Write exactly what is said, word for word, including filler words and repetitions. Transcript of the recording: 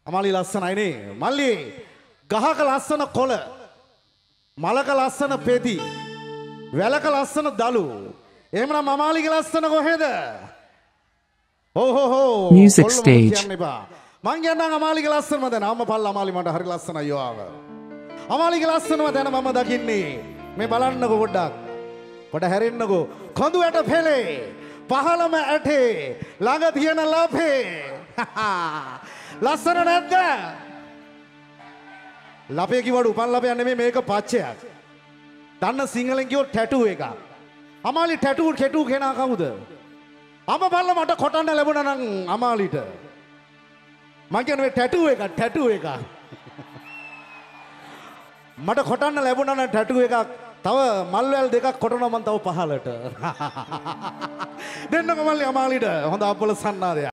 අමාලි ලස්සනයිනේ. මල්ලි ගහක ලස්සන කොළ, මලක ලස්සන පෙති, වැලක ලස්සන දලු. එහෙමනම් අමාලිගේ ලස්සන කොහෙද? හෝ හෝ හෝ. Music stage. මං කියන්නම් අමාලිගේ ලස්සනම දැන. අම්ම පල්ල අමාලි මට හරි ලස්සනයි යෝව. අමාලිගේ ලස්සනම දැන මම දකින්නේ. මේ බලන්නකෝ පොඩ්ඩක්. පොඩ හැරෙන්නකෝ. කොඳු ඇට පෙලේ, පහළම ඇටේ, ළඟ තියෙන ලපේ. ලස්සන නැද්ද? ලපේ කිව්වට උපන් ලපයක් නෙමෙයි මේක පච්චයක්. දන්න සිංහලෙන් කිව්වොත් ටැටූ එකක්. අමාලි ටැටූ කෙටූ කෙනා කවුද? අම බල්ල මට කොටන්න ලැබුණා නම් අමාලිට. මං කියන්නේ මේ ටැටූ එකක් ටැටූ එකක්. මට කොටන්න ලැබුණා නම් ටැටූ එකක්. තව මල්වැල් දෙකක් කොටනවා මං තව පහලට. දෙන්නකො මල්ලි අමාලිට හොඳ අපල සන්නාදයක්.